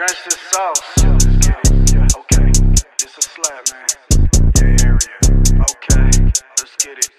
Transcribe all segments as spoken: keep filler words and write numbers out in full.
drench this sauce. Let's get it. Yeah. Okay. It's a slap, man. Yeah, area. Okay. Let's get it.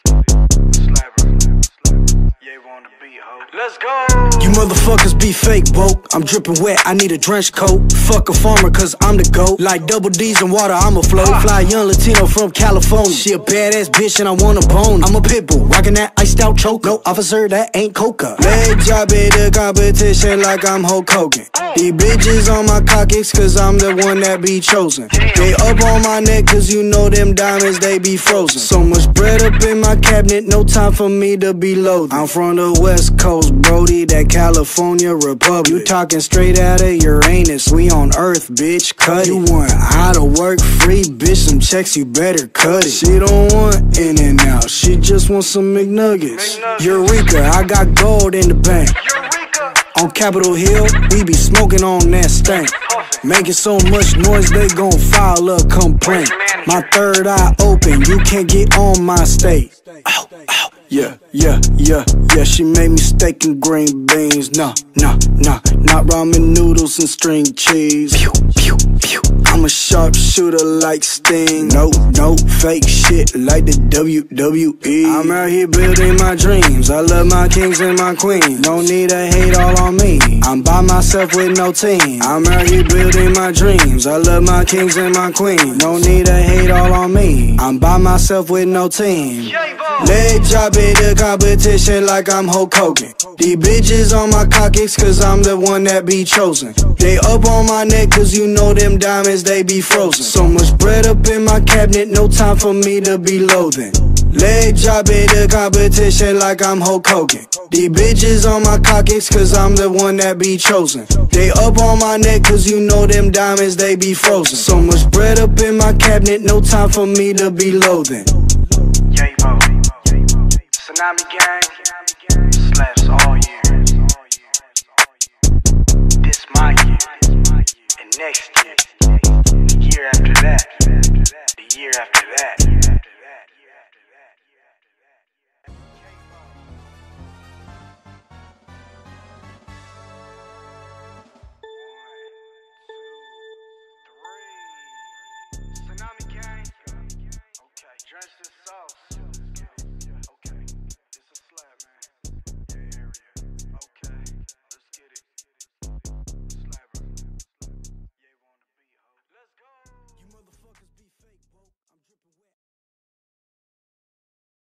Slapper. Yeah, on the beat, ho. Let's go. You motherfuckers be fake, woke. I'm dripping wet, I need a drench coat. Fuck a farmer, cause I'm the GOAT. Like double D's in water, I'm a float. Fly young Latino from California. She a badass bitch and I want a bone. I'm a pit bull, rockin' that iced out choke. No officer, that ain't coca. Leg job at the competition like I'm Hulk Hogan. These bitches on my cockies cause I'm the one that be chosen. They up on my neck cause you know them diamonds, they be frozen. So much bread up in my cabinet, no time for me to be loaded. I'm from the West Coast, Brody, that California Republic. You talking straight out of Uranus, we on Earth, bitch, cut it. You want out of work free, bitch, some checks, you better cut it. She don't want in and out, she just wants some McNuggets. Eureka, I got gold in the bank. On Capitol Hill, we be smoking on that stank. Making so much noise, they gon' file a complaint. My third eye open, you can't get on my state. Ow, ow. Yeah, yeah, yeah, yeah, she made me steak and green beans. Nah, nah, nah, not ramen noodles and string cheese. Pew, pew, pew. I'm a sharpshooter like Sting. No, no, fake shit like the W W E. I'm out here building my dreams. I love my kings and my queens. No need to hate all on me. I'm by myself with no team. I'm out here building my dreams. I love my kings and my queens. No need to hate all on me. I'm by myself with no team. Leg drop at the competition like I'm Hulk Hogan. These bitches on my cockies cause I'm the one that be chosen. They up on my neck cause you know them diamonds, they be frozen. So much bread up in my cabinet, no time for me to be loathing. Leg drop at the competition like I'm Hulk Hogan. These bitches on my cockies cause I'm the one that be chosen. They up on my neck cause you know them diamonds, they be frozen. So much bread up in my cabinet, no time for me to be loathing. Tsunami gang, slaps all year. This my year, and next year, the year after that, the year after that.